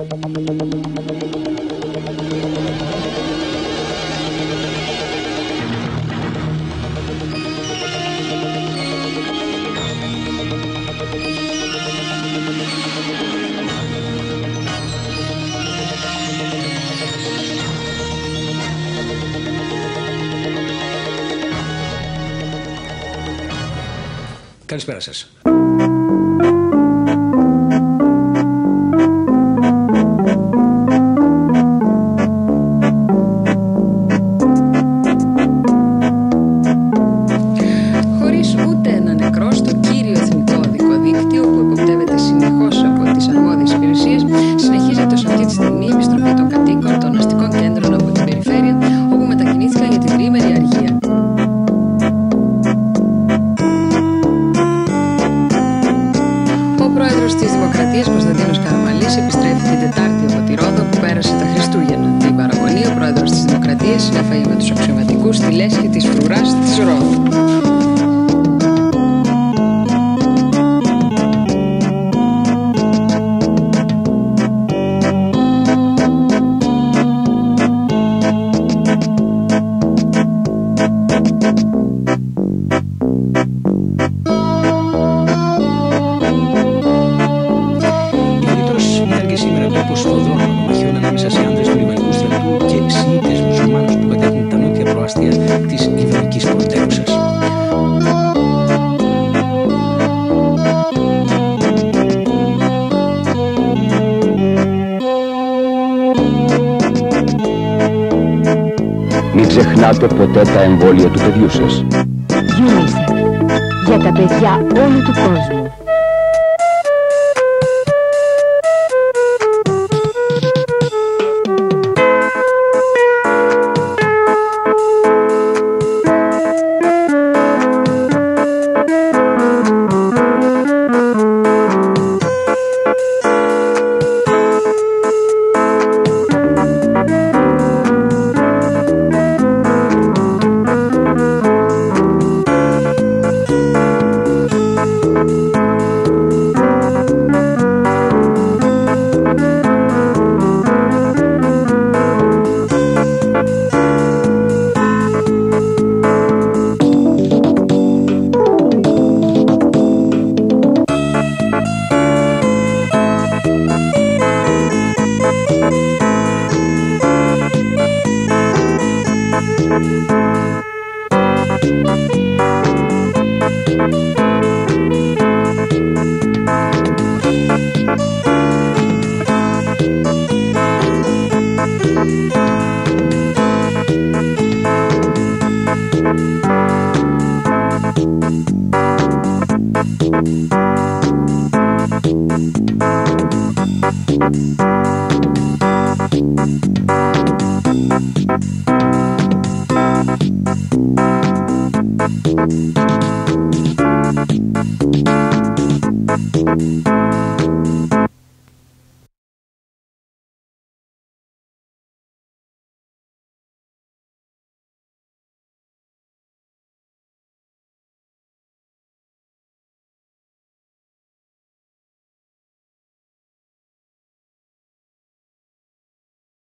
Καλησπέρα σας. Χωρίς ούτε ένα νεκρό στο κύριο εθνικό οδικό δίκτυο που υποπτεύεται συνεχώς από τις αρμόδιες υπηρεσίες, συνεχίζεται ως αυτή τη στιγμή η επιστροφή των κατοίκων των αστικών κέντρων από την περιφέρεια, όπου μετακινήθηκαν για την τριήμερη αργία. Ο πρόεδρος της Δημοκρατίας, Κωνσταντίνος Καραμανλής, επιστρέφει την Τετάρτη από τη Ρόδο που πέρασε τα Χριστούγεννα. Την παραγωγή, ο πρόεδρος της Δημοκρατίας συνέφαγε με τους αξιωματικούς στη λέσχη της φρουράς της Ρόδου. Στον δρόμο των μαχιών ανάμεσα σε άνδρες του λιμανικού στρατού και Σιήτες μουσουλμάνους που κατέχουν τα νότια προάστια της Ιδρυκής πρωτεύουσας. Μην ξεχνάτε ποτέ τα εμβόλια του παιδιού σας. UNICEF. Για τα παιδιά όλου του κόσμου.